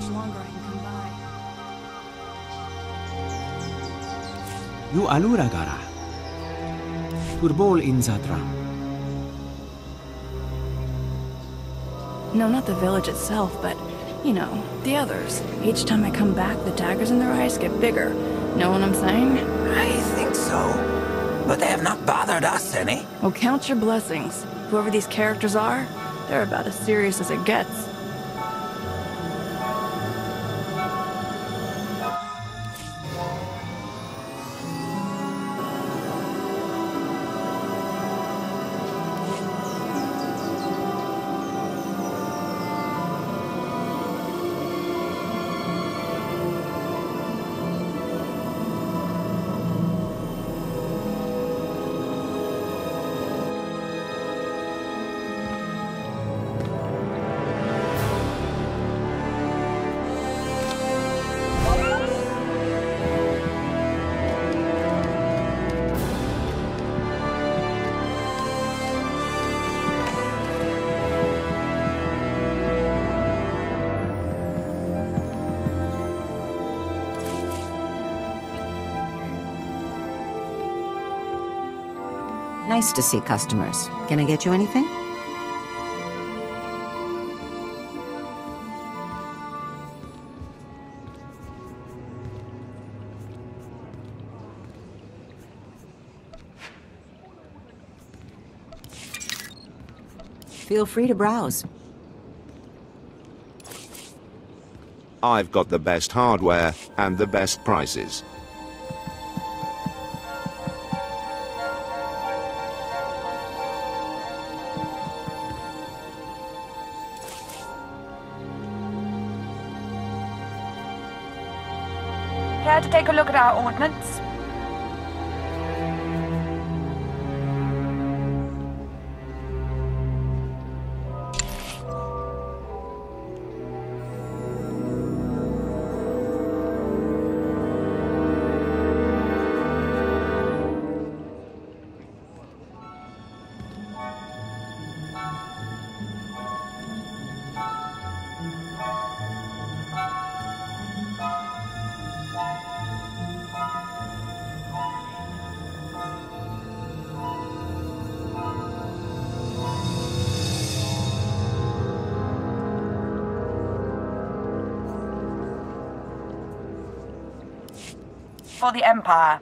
much longer I can come by. You allura gara. Turbol in Zatram. No, not the village itself, but, you know, the others. Each time I come back, the daggers in their eyes get bigger. Know what I'm saying? I think so. But they have not bothered us any. Well, count your blessings. Whoever these characters are, they're about as serious as it gets. Nice to see customers. Can I get you anything? Feel free to browse. I've got the best hardware and the best prices. Care to take a look at our ordnance? For the Empire.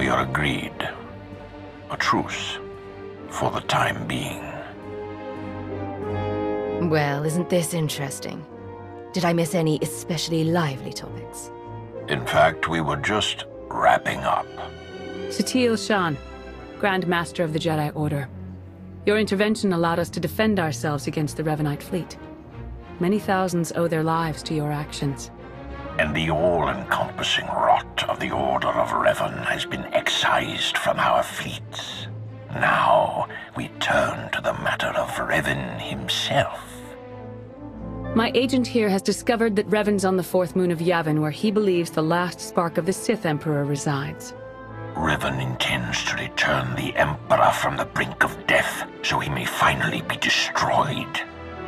we are agreed. A truce. For the time being. Well, isn't this interesting? Did I miss any especially lively topics? In fact, we were just wrapping up. Satil Shan, Grand Master of the Jedi Order. Your intervention allowed us to defend ourselves against the Revanite fleet. Many thousands owe their lives to your actions. And the all-encompassing rot of the Order of Revan has been excised from our fleets. Now, we turn to the matter of Revan himself. My agent here has discovered that Revan's on the fourth moon of Yavin, where he believes the last spark of the Sith Emperor resides. Revan intends to return the Emperor from the brink of death, so he may finally be destroyed.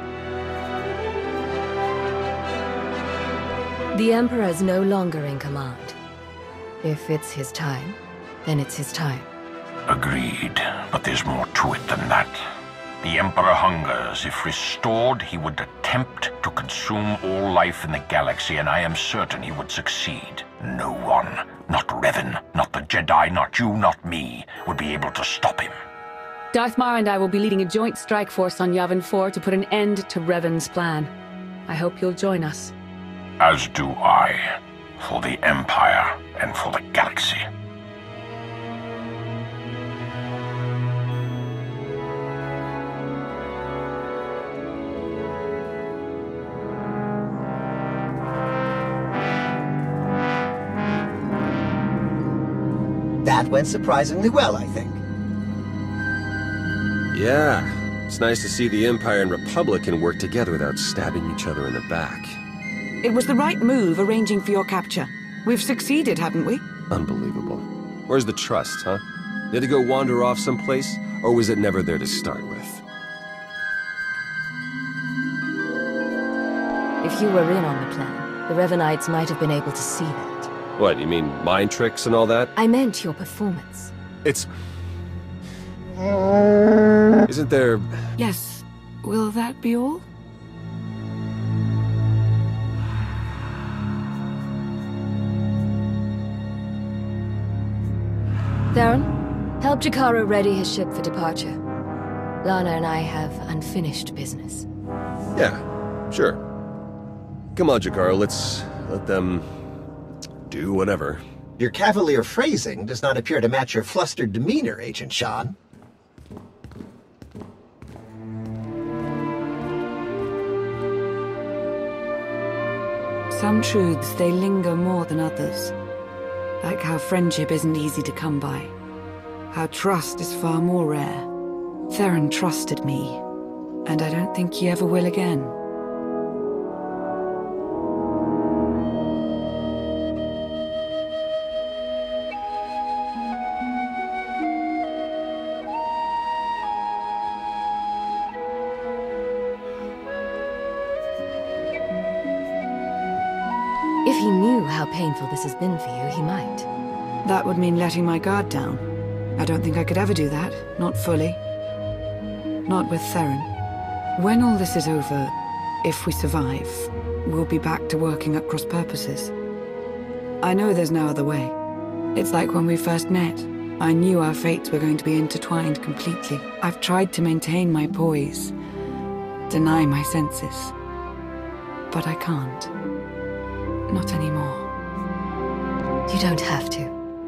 The Emperor is no longer in command. If it's his time, then it's his time. Agreed, but there's more to it than that. The Emperor hungers. If restored, he would attempt to consume all life in the galaxy, and I am certain he would succeed. No one, not Revan, not the Jedi, not you, not me, would be able to stop him. Darth Mar and I will be leading a joint strike force on Yavin 4 to put an end to Revan's plan. I hope you'll join us. As do I, for the Empire and for the galaxy. That went surprisingly well, I think. Yeah, it's nice to see the Empire and Republic can work together without stabbing each other in the back. It was the right move arranging for your capture. We've succeeded, haven't we? Unbelievable. Where's the trust, huh? Did it go wander off someplace, or was it never there to start with? If you were in on the plan, the Revanites might have been able to see that. What, you mean mind tricks and all that? I meant your performance. It's... Isn't there... Yes. Will that be all? Theron, help Jakaro ready his ship for departure. Lana and I have unfinished business. Yeah, sure. Come on, Jakaro, let's let them do whatever. Your cavalier phrasing does not appear to match your flustered demeanor, Agent Shan. Some truths, they linger more than others. Like how friendship isn't easy to come by. How trust is far more rare. Theron trusted me, and I don't think he ever will again. If he knew how painful this has been for you, he might. That would mean letting my guard down. I don't think I could ever do that. Not fully. Not with Theron. When all this is over, if we survive, we'll be back to working at cross purposes. I know there's no other way. It's like when we first met. I knew our fates were going to be intertwined completely. I've tried to maintain my poise, deny my senses. But I can't. Not anymore. You don't have to.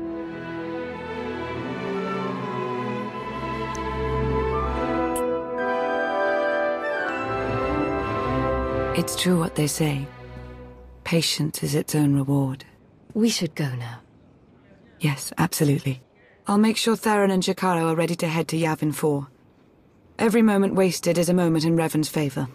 It's true what they say. Patience is its own reward. We should go now. Yes, absolutely. I'll make sure Theron and Jakaro are ready to head to Yavin 4. Every moment wasted is a moment in Revan's favor.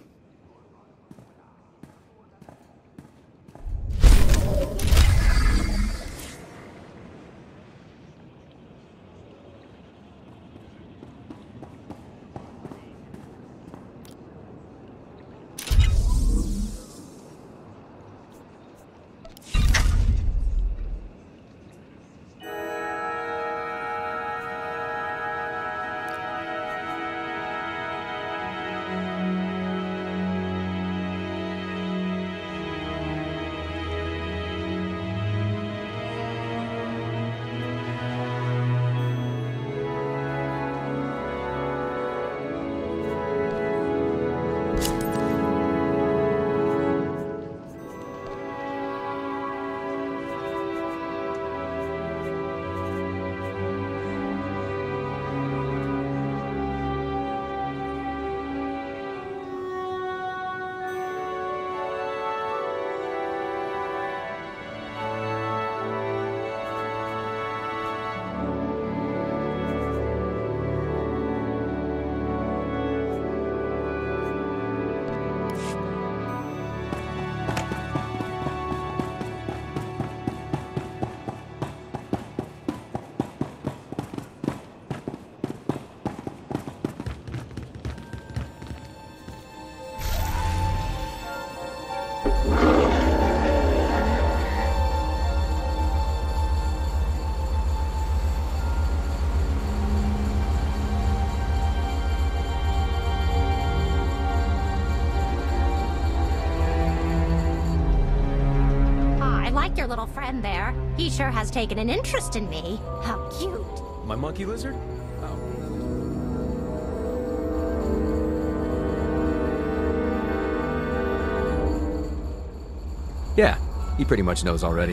like your little friend there. He sure has taken an interest in me. How cute. My monkey lizard? Oh. Yeah, he pretty much knows already.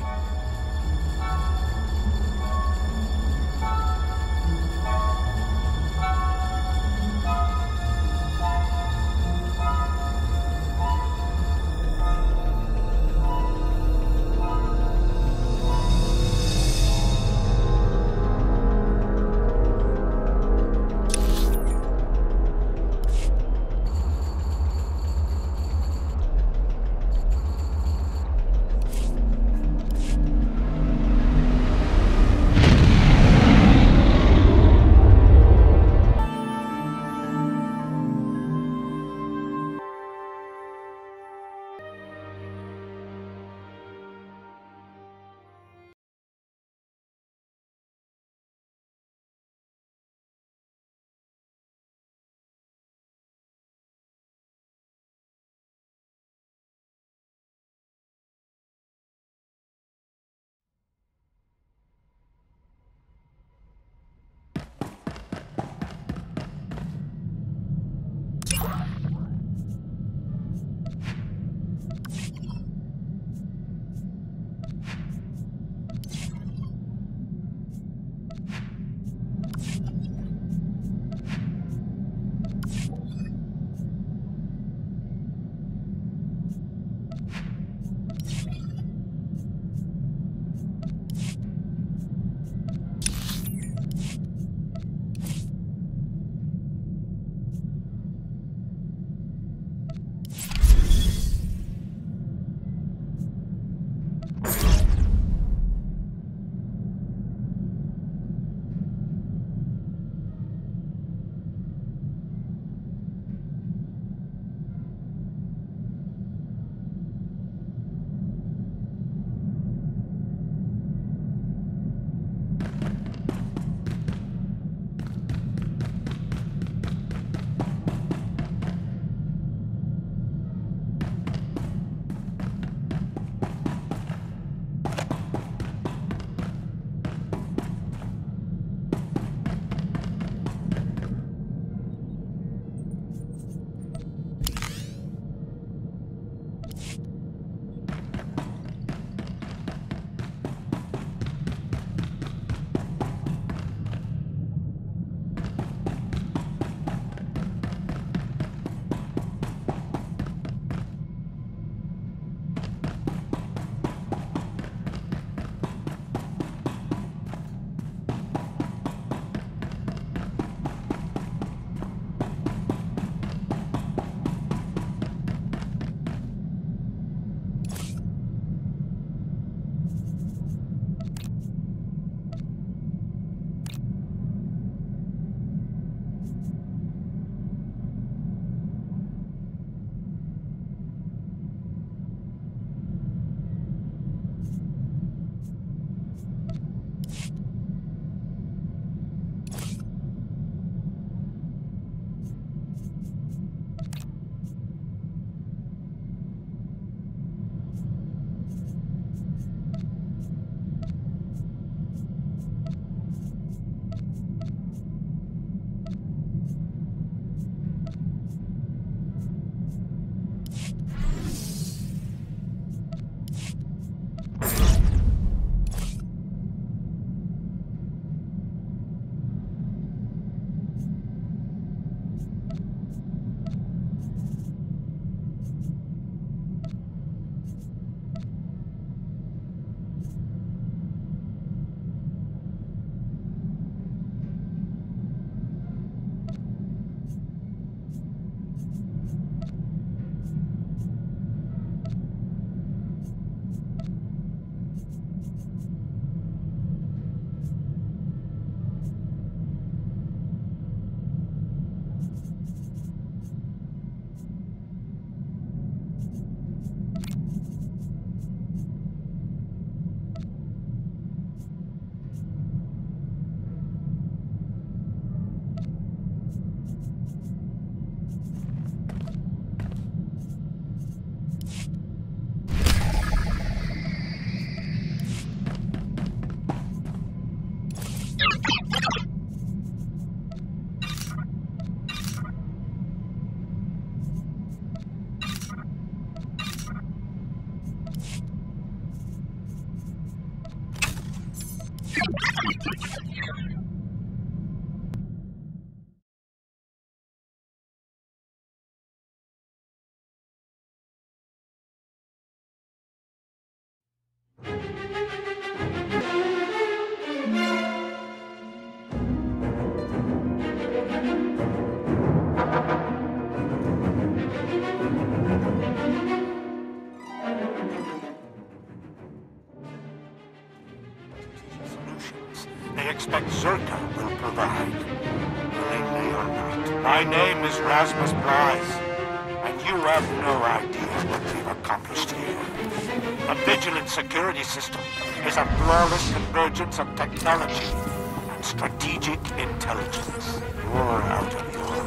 They expect Zerka will provide. Willingly or not. My name is Rasmus Blythe, and you have no idea what we've accomplished here. A vigilant security system is a flawless convergence of technology and strategic intelligence. You're out of your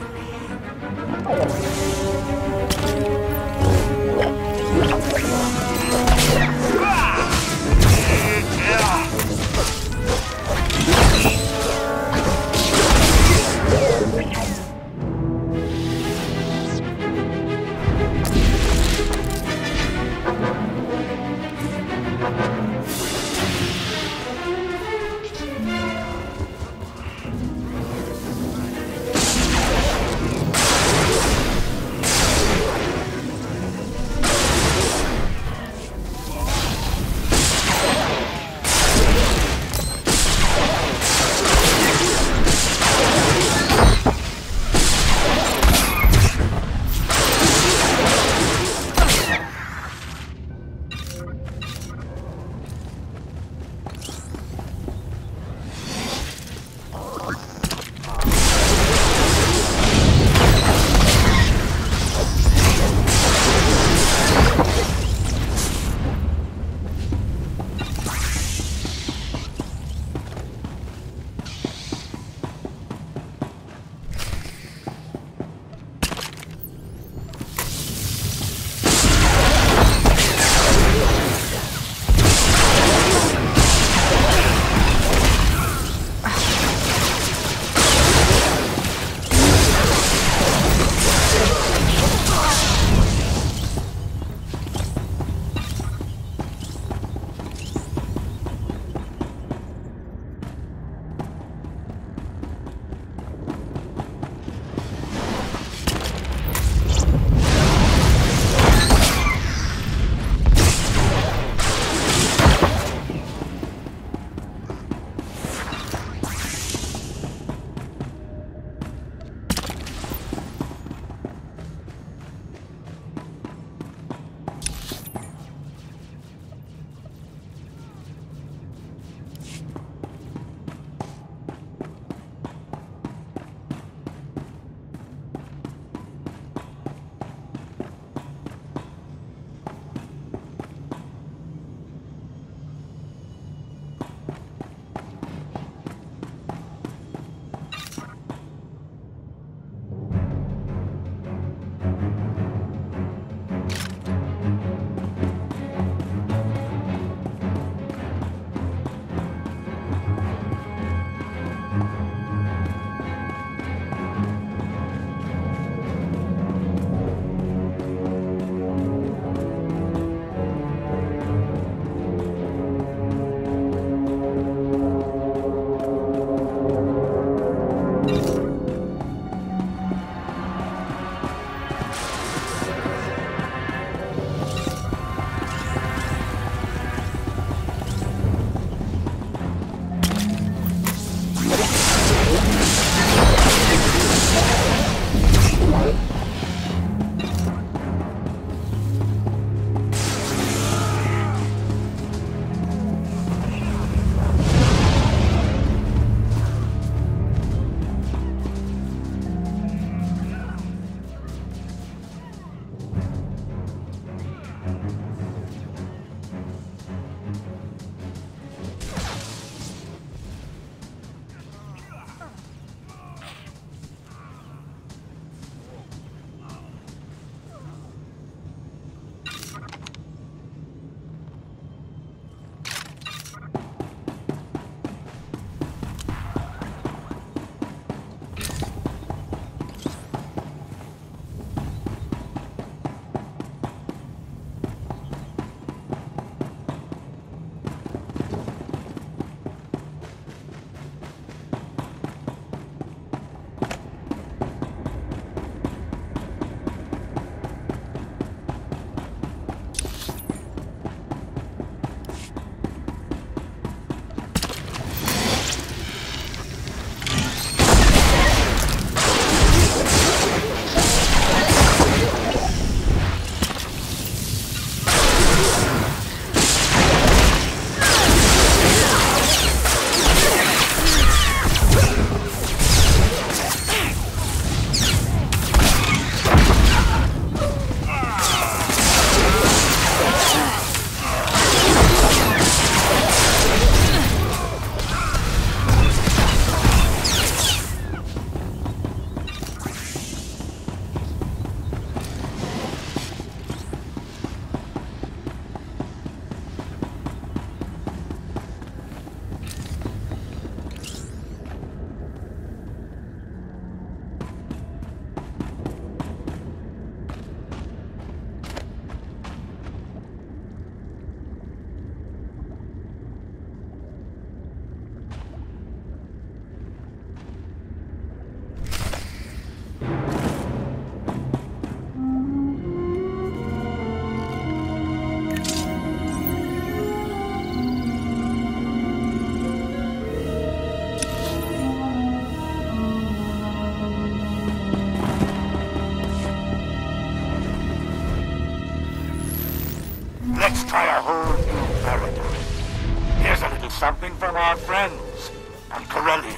try a whole new paradigm. Here's a little something from our friends on Corellia.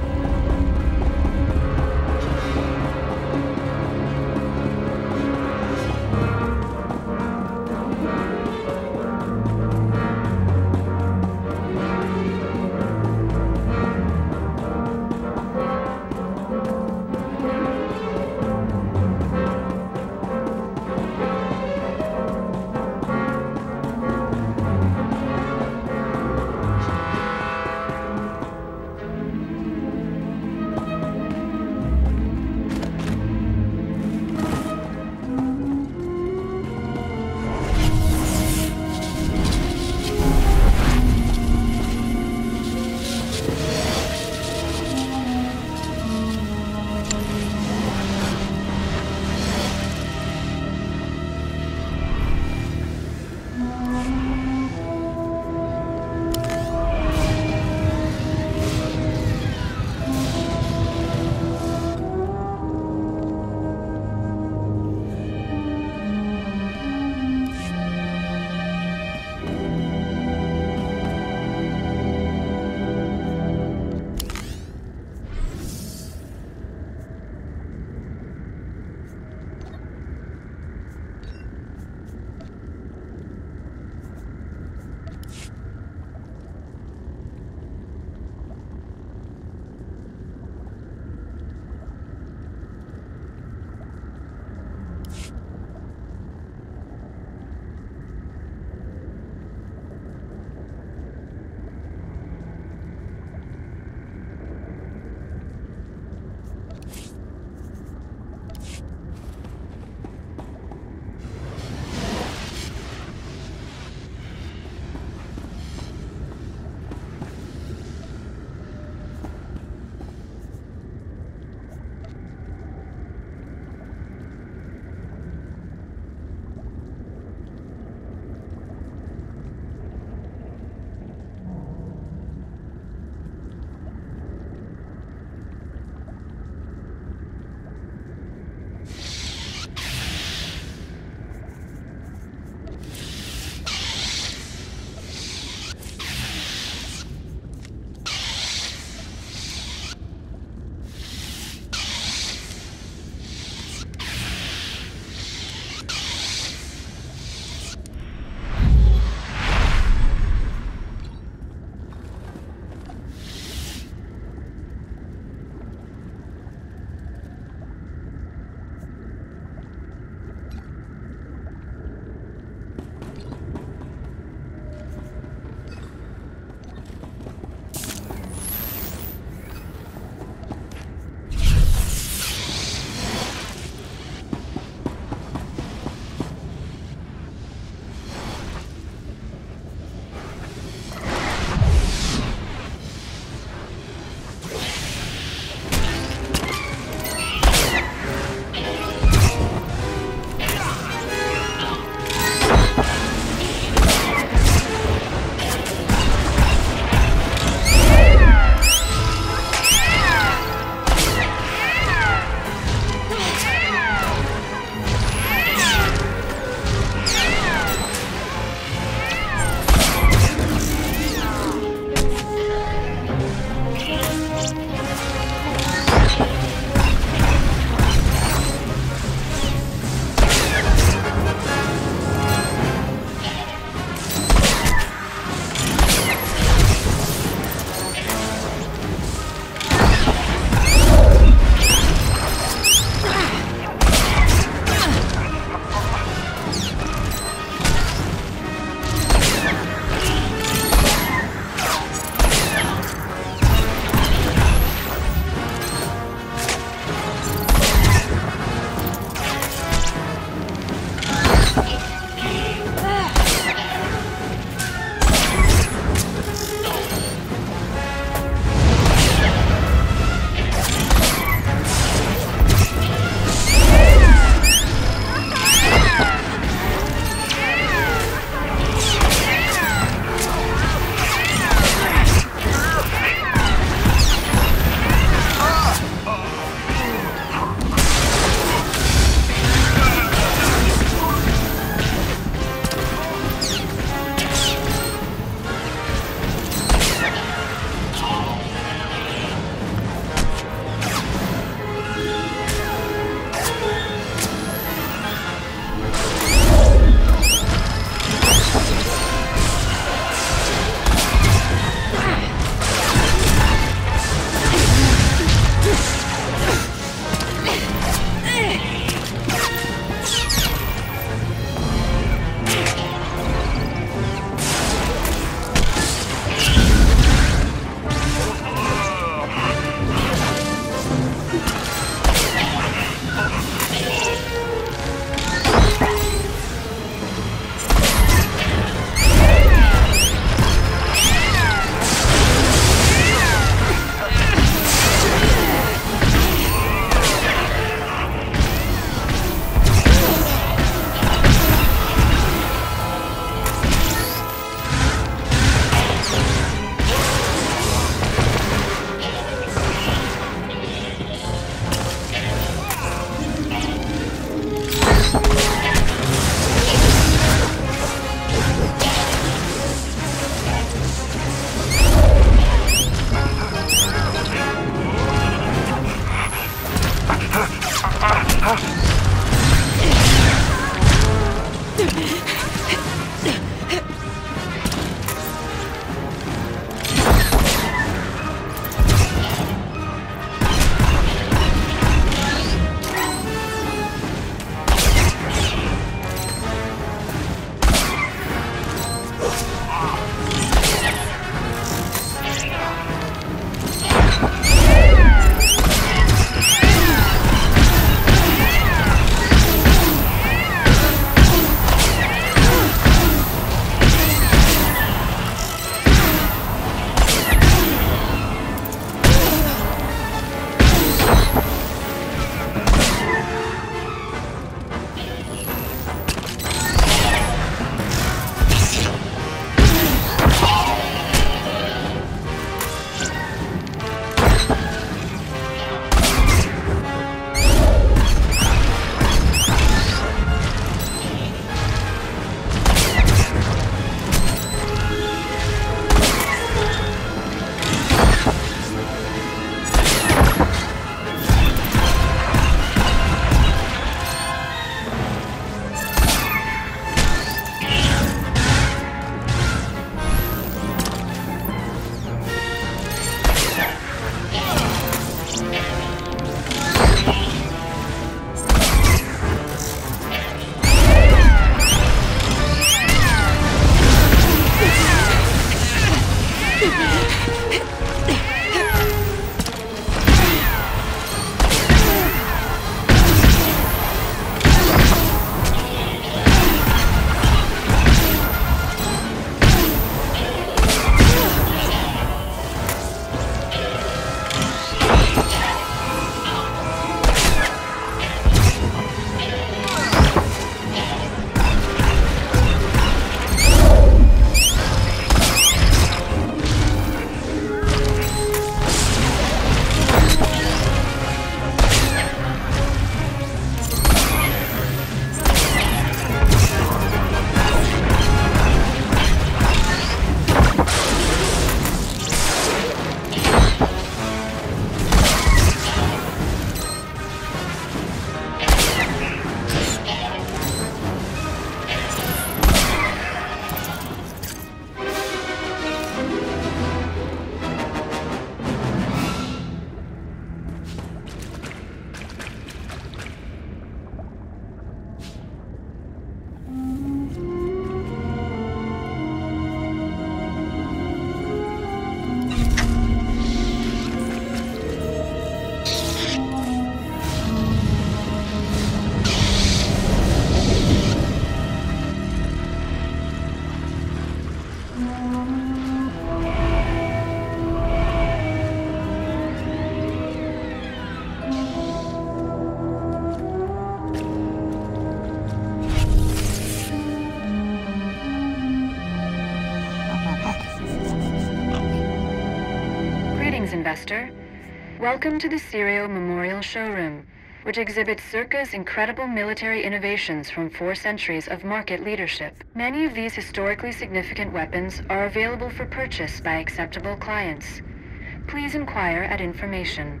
Investor. Welcome to the Sirio Memorial Showroom, which exhibits Czerka's incredible military innovations from 4 centuries of market leadership. Many of these historically significant weapons are available for purchase by acceptable clients. Please inquire at information.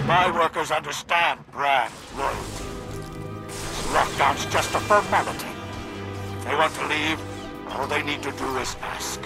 My workers understand brand loyalty. This lockdown's just a formality. If they want to leave, all they need to do is ask.